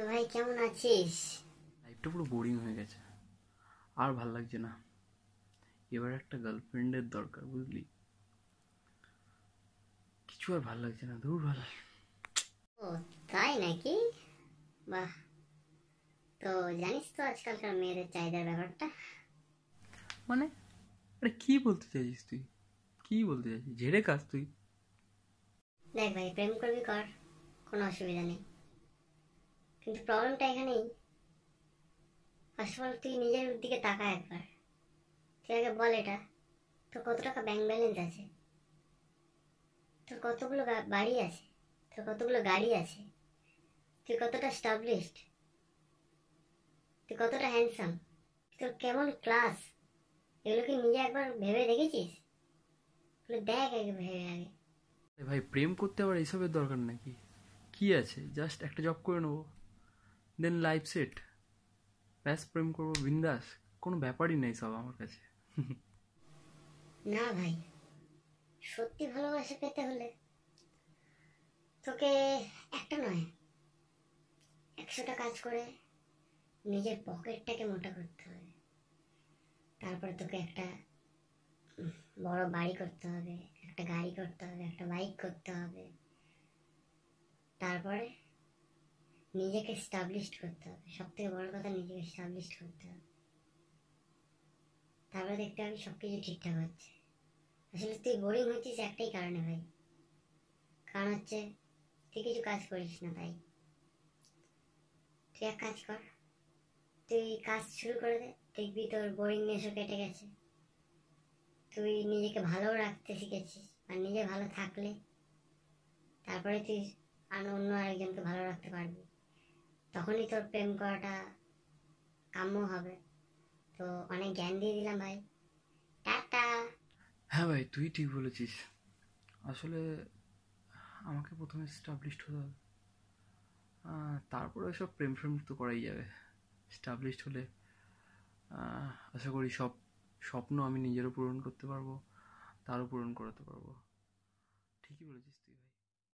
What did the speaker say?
তো ভাই কেমন আছিস? লাইফটা পুরো বোরিং হয়ে গেছে, আর ভাল লাগছে না। এবার একটা গার্লফ্রেন্ডের দরকার, বুঝলি? কিছু আর ভাল লাগছে না, দূর ভাল। ও, তাই নাকি? বাহ। তো জানিস তো আজকালকার মেয়েদের চাহিদার ব্যাপারটা। মানে, আরে কি বলতে চাইছিস তুই? কি বলতে চাইছিস? ঝেড়ে কাজ তুই। দেখ ভাই, প্রেম করবি কর, কোনো অসুবিধা নেই, কিন্তু প্রবলেমটা এখানেই। ফার্স্ট অফ অল তুই নিজের দিকে তাকা একবার। তুই আগে বল, এটা তোর কত টাকা ব্যাংক ব্যালেন্স আছে? তোর কতগুলো বাড়ি আছে? তোর কতগুলো গাড়ি আছে? তুই কতটা স্টাবলিশড? তুই কতটা হ্যান্ডসাম? তোর কেমন ক্লাস? এগুলো কি নিজে একবার ভেবে দেখেছিস? এগুলো দেখ আগে, ভেবে আগে। আরে ভাই, প্রেম করতে আবার এইসবের দরকার নাকি? কি আছে, জাস্ট একটা জব করে নেবো, দেন লাইফ সেট। ব্যাস, প্রেম করবো বিন্দাস। কোনো ব্যাপারই নেই সব আমার কাছে। না ভাই, সত্যি ভালোবাসা পেতে হলে তোকে একটা নয়, 100টা কাজ করে নিজের পকেটটাকে মোটা করতে হবে। তারপরে তোকে একটা বড় বাড়ি করতে হবে, একটা গাড়ি করতে হবে, একটা বাইক করতে হবে। তারপরে নিজেকে স্টাবলিশড করতে হবে, সব থেকে বড় কথা নিজেকে স্টাবলিশড করতে হবে। তারপরে দেখতে হবে সবকিছু ঠিকঠাক হচ্ছে। আসলে তুই বোরিং হচ্ছিস একটাই কারণে ভাই, কারণ হচ্ছে তুই কিছু কাজ করিস না। তাই তুই এক কাজ কর, তুই কাজ শুরু করে দে, দেখবি তোর বোরিংনেসও কেটে গেছে। তুই নিজেকে ভালো রাখতে শিখেছিস, আর নিজে ভালো থাকলে তারপরে তুই আর অন্য আরেকজনকে ভালো রাখতে পারবি। তখনই তোর প্রেম করাটা কাম্য হবে। তো অনেক জ্ঞান দিয়ে দিলাম ভাই, টাটা। হ্যাঁ ভাই, তুই ঠিক বলেছিস। আসলে আমাকে প্রথমে স্টাবলিশড হতে হবে, তারপরে সব প্রেম প্রেম তো করাই যাবে। স্টাবলিশড হলে আশা করি সব স্বপ্ন আমি নিজেরও পূরণ করতে পারবো, তারও পূরণ করাতে পারবো। ঠিকই বলেছিস।